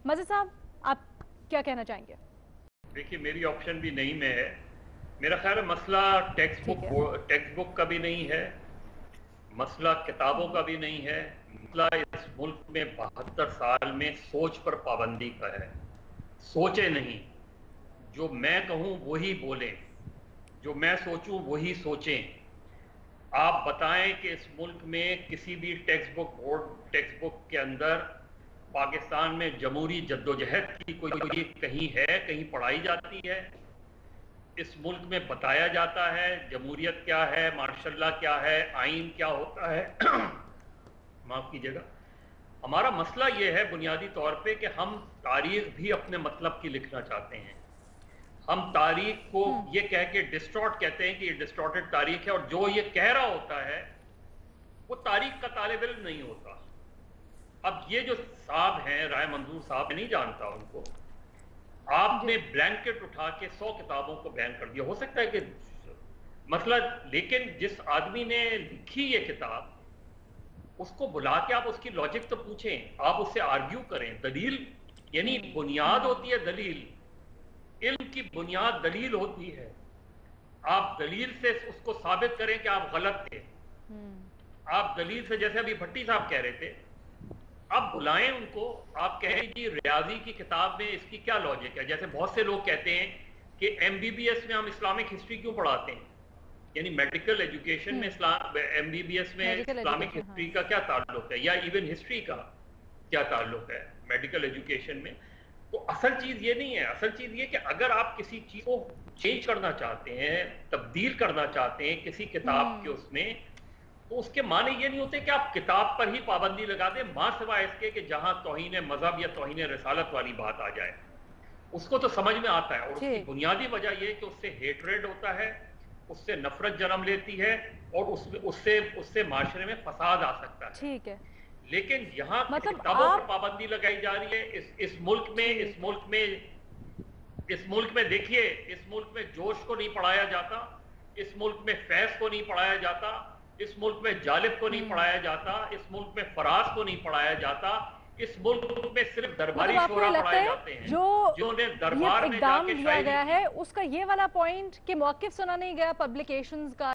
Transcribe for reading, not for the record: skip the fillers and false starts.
मजिद साहब, आप क्या कहना चाहेंगे? देखिए, मेरी ऑप्शन भी नहीं में है। मेरा ख्याल है मसला टेक्स्ट बुक का भी नहीं है, मसला किताबों का भी नहीं है। मसला इस मुल्क में 72 साल में सोच पर पाबंदी का है। सोचे नहीं, जो मैं कहूं वही बोलें, जो मैं सोचूं वही सोचें। आप बताएं कि इस मुल्क में किसी भी टेक्स्ट बुक के अंदर पाकिस्तान में जमहूरी जद्दोजहद की कोई कहीं है, कहीं पढ़ाई जाती है? इस मुल्क में बताया जाता है जमहूरियत क्या है, मार्शल लॉ क्या है, आइन क्या होता है? माफ कीजिएगा। हमारा मसला यह है बुनियादी तौर पे कि हम तारीख भी अपने मतलब की लिखना चाहते हैं। हम तारीख को ये कह के डिस्टॉर्ट कहते हैं कि ये डिस्टॉर्टेड तारीख है, और जो ये कह रहा होता है वो तारीख का तालिब इल्म नहीं होता। अब ये जो साहब हैं, राय मंजूर साहब, नहीं जानता उनको, आपने ब्लैंकेट उठा के 100 किताबों को बैन कर दिया। हो सकता है कि मतलब, लेकिन जिस आदमी ने लिखी ये किताब, उसको बुला के आप उसकी लॉजिक तो पूछें, आप उससे आर्ग्यू करें। दलील यानी बुनियाद होती है दलील, इल्म की बुनियाद दलील होती है। आप दलील से उसको साबित करें कि आप गलत थे। आप दलील से, जैसे अभी भट्टी साहब कह रहे थे, आप बुलाएं उनको, आप कहें जी रियाजी की किताब में इसकी क्या लॉजिक है। जैसे बहुत से लोग कहते हैं कि एमबीबीएस में हम इस्लामिक हिस्ट्री क्यों पढ़ाते हैं, यानी मेडिकल एजुकेशन में एमबीबीएस में इस्लामिक हिस्ट्री का क्या ताल्लुक है, या इवन हिस्ट्री का क्या ताल्लुक है मेडिकल एजुकेशन में। तो असल चीज ये नहीं है। असल चीज ये कि अगर आप किसी चीज को चेंज करना चाहते हैं, तब्दील करना चाहते हैं किसी किताब के उसमें, तो उसके माने ये नहीं होते कि आप किताब पर ही पाबंदी लगा दें, मां सिवाय इसके कि जहां तौहीन मजहब या तौहीन रिसालत वाली बात आ जाए। उसको तो समझ में आता है, और उसकी बुनियादी वजह यह कि उससे हेटरेड होता है, उससे नफरत जन्म लेती है, और उससे माशरे में फसाद आ सकता है। ठीक है, लेकिन यहाँ मतलब किताबों पर पाबंदी लगाई जा रही है इस मुल्क में देखिए, इस मुल्क में जोश को नहीं पढ़ाया जाता, इस मुल्क में फैज को नहीं पढ़ाया जाता, इस मुल्क में जालिब को नहीं पढ़ाया जाता, इस मुल्क में फराज को नहीं पढ़ाया जाता, इस मुल्क में सिर्फ दरबारी शोरा पढ़ाए जाते हैं। जो उन्हें दरबार में जाके दिया गया है उसका ये वाला पॉइंट कि मौक़िफ़ सुना नहीं गया पब्लिकेशंस का।